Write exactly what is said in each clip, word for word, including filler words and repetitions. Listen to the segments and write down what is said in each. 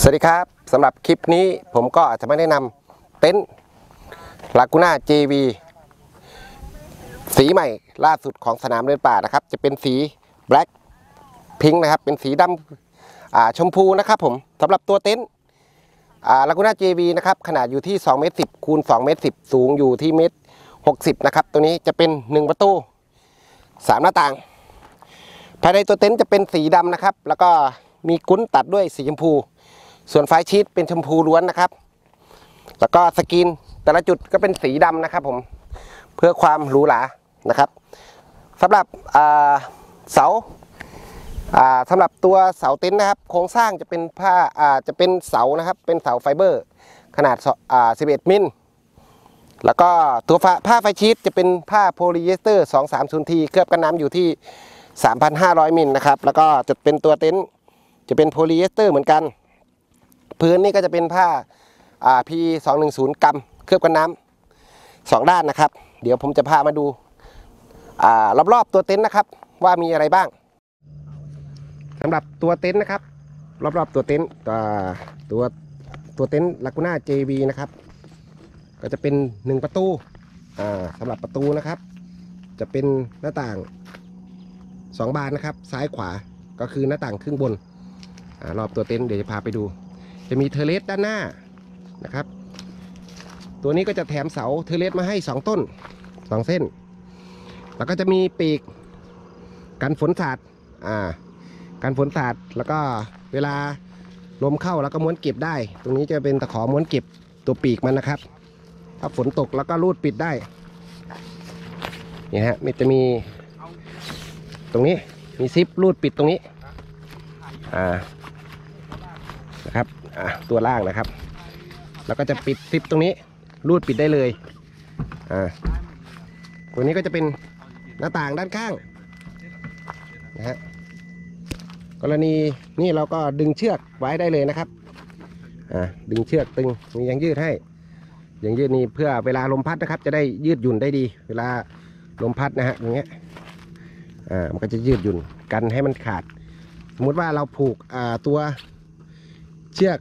วัสดีครับสำหรับคลิปนี้ผมก็จะมาแนะนำเต็นท์ลากูน่า เจ วี สีใหม่ล่าสุดของสนามเดินป่านะครับจะเป็นสีแบล็คพิงค์นะครับเป็นสีดำชมพูนะครับผมสำหรับตัวเต็นท์ลากูน่า เจ วี นะครับขนาดอยู่ที่สองเมตรสิบคูณสองเมตรสิบสูงอยู่ที่เมตรหกสิบนะครับตัวนี้จะเป็นหนึ่งประตูสามหน้าต่างภายในตัวเต็นท์จะเป็นสีดำนะครับแล้วก็มีกุ้นตัดด้วยสีชมพูส่วนไฟชีตเป็นชมพูล้วนนะครับแล้วก็สกรีนแต่ละจุดก็เป็นสีดำนะครับผมเพื่อความหรูหรานะครับสำหรับเสาสำหรับตัวเสาเต็นท์นะครับโครงสร้างจะเป็นผ้าจะเป็นเสานะครับเป็นเสาไฟเบอร์ขนาดสิบเอ็ดมิลแล้วก็ตัวผ้าไฟชีตจะเป็นผ้าโพลีเอสเตอร์สองสามศูนย์ทีเคลือบกันน้ำอยู่ที่ สามพันห้าร้อย มิลนะครับแล้วก็จะเป็นตัวเต็นท์จะเป็นโพลีเอสเตอร์เหมือนกันพื้นนี่ก็จะเป็นผ้า พี สองหนึ่งศูนย์ กรัมเคลือบกันน้ำสองด้านนะครับเดี๋ยวผมจะพามาดูรอบๆตัวเต็นท์นะครับว่ามีอะไรบ้างสำหรับตัวเต็นท์นะครับรอบๆตัวเต็นท์ตัวตัวเต็นท์ลากูน่า เจ วี นะครับก็จะเป็นหนึ่งประตูสำหรับประตูนะครับจะเป็นหน้าต่างสองบานนะครับซ้ายขวาก็คือหน้าต่างครึ่งบนรอบตัวเต็นท์เดี๋ยวจะพาไปดูจะมีเทเลสด้านหน้านะครับตัวนี้ก็จะแถมเสาเทเลสมาให้สองต้นสองเส้นแล้วก็จะมีปีกกันฝนสาดอ่ากันฝนสาดแล้วก็เวลาลมเข้าแล้วก็ม้วนเก็บได้ตรงนี้จะเป็นตะขอม้วนเก็บตัวปีกมันนะครับถ้าฝนตกแล้วก็รูดปิดได้นี่ฮะมันจะมีตรงนี้มีซิปรูดปิดตรงนี้อ่านะครับอ่าตัวล่างนะครับแล้วก็จะปิดซิปตรงนี้รูดปิดได้เลยอ่าตัวนี้ก็จะเป็นหน้าต่างด้านข้างนะฮะกรณีนี่เราก็ดึงเชือกไว้ได้เลยนะครับอ่าดึงเชือกตึงมียางยืดให้ยางยืดนี่เพื่อเวลาลมพัดนะครับจะได้ยืดหยุ่นได้ดีเวลาลมพัดนะฮะอย่างเงี้ยอ่ามันก็จะยืดหยุ่นกันให้มันขาดสมมุติว่าเราผูกอ่าตัวเชือก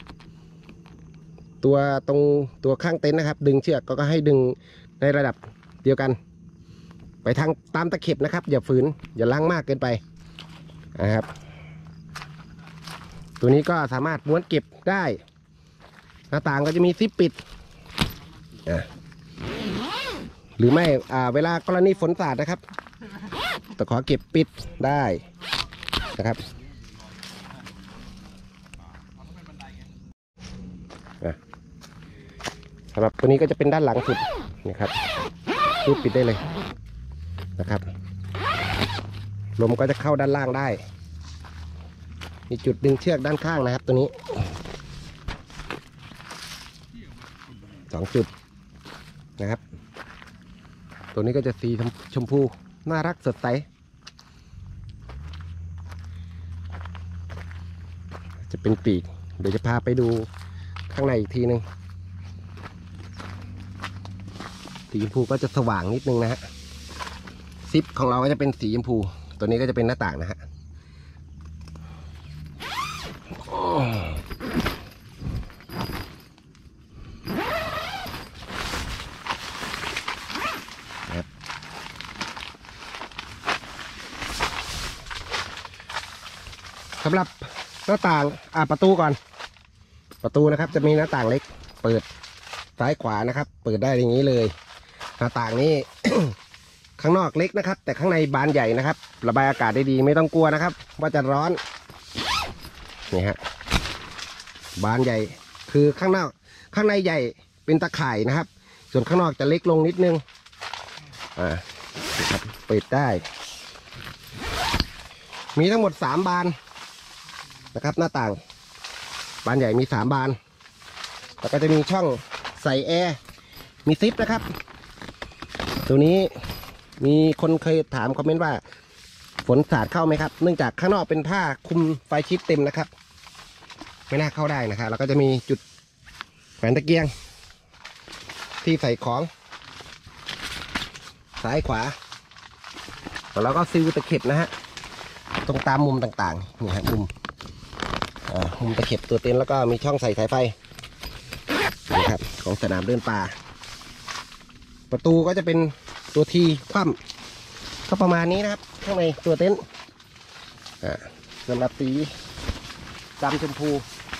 ตัวตรงตัวข้างเต็นท์นะครับดึงเชือกก็ให้ดึงในระดับเดียวกันไปทางตามตะเข็บนะครับอย่าฝืนอย่าล้างมากเกินไปนะครับตัวนี้ก็สามารถม้วนเก็บได้หน้าต่างก็จะมีซิปปิดหรือไม่เวลากรณีฝนสาดนะครับตะขอเก็บปิดได้นะครับสำหรับตัวนี้ก็จะเป็นด้านหลังสุดนะครับรูดปิดได้เลยนะครับลมก็จะเข้าด้านล่างได้มีจุดดึงเชือกด้านข้างนะครับตัวนี้สองจุดนะครับตัวนี้ก็จะสีชมพูน่ารักสดใสจะเป็นปีกเดี๋ยวจะพาไปดูข้างในอีกทีนึงสีชมพูก็จะสว่างนิดนึงนะฮะซิปของเราก็จะเป็นสีชมพูตัวนี้ก็จะเป็นหน้าต่างนะฮะสำหรับหน้าต่างอ่าประตูก่อนประตูนะครับจะมีหน้าต่างเล็กเปิดซ้ายขวานะครับเปิดได้อย่างนี้เลยหน้าต่างนี้ ข้างนอกเล็กนะครับแต่ข้างในบานใหญ่นะครับระบายอากาศได้ดีไม่ต้องกลัวนะครับว่าจะร้อนนี่ฮะบานใหญ่คือข้างนอกข้างในใหญ่เป็นตะข่ายนะครับส่วนข้างนอกจะเล็กลงนิดนึงอ่าเปิดได้มีทั้งหมดสามบานนะครับหน้าต่างบานใหญ่มีสามบานแล้วก็จะมีช่องใส่แอร์มีซิปนะครับตัวนี้มีคนเคยถามคอมเมนต์ว่าฝนสาดเข้าไหมครับเนื่องจากข้างนอกเป็นผ้าคลุมไฟชิดเต็มนะครับไม่น่าเข้าได้นะครับแล้วก็จะมีจุดแขวนตะเกียงที่ใส่ของซ้ายขวาแล้วก็ซิลตะเข็บนะฮะตรงตามมุมต่างๆนี่ฮะมุมมุมุมตะเข็บตัวเต็นท์แล้วก็มีช่องใส่สายไฟนะครับของสนามเดินป่าประตูก็จะเป็นตัวทีคว่ำก็ประมาณนี้นะครับข้างในตัวเต็นท์สำหรับสีดำชมพู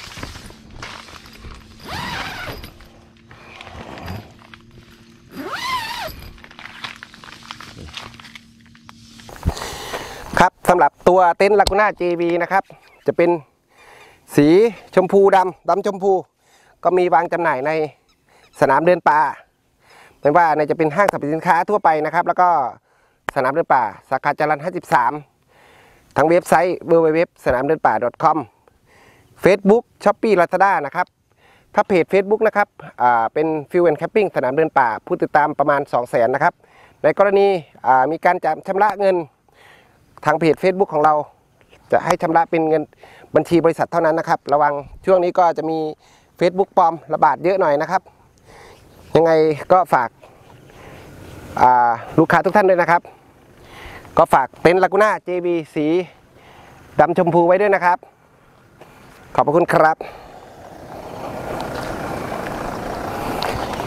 ครับสำหรับตัวเต็นท์ลากูน่า เจ วี นะครับจะเป็นสีชมพูดำดำชมพูก็มีวางจำหน่ายในสนามเดินป่าไม่ว่าในจะเป็นห้างสรรพสินค้าทั่วไปนะครับแล้วก็สนามเดินป่าสาขาจรัญห้าสิบสามทางเว็บไซต์ ดับเบิลยู ดับเบิลยู ดับเบิลยู ดอท สนามเดินป่า ดอท คอม Facebook Shopee Lazada นะครับถ้าเพจ Facebook นะครับอ่าเป็น Fuel and Camping สนามเดินป่าผู้ติดตามประมาณ สองแสน นะครับในกรณีอ่ามีการจ่ายชำระเงินทางเพจ Facebook ของเราจะให้ชำระเป็นเงินบัญชีบริษัทเท่านั้นนะครับระวังช่วงนี้ก็จะมี Facebook ปลอมระบาดเยอะหน่อยนะครับยังไงก็ฝากลูกค้าทุกท่านด้วยนะครับก็ฝากเต็นท์ลากูน่า เจ วี สีดำชมพูไว้ด้วยนะครับขอบพระคุณครับ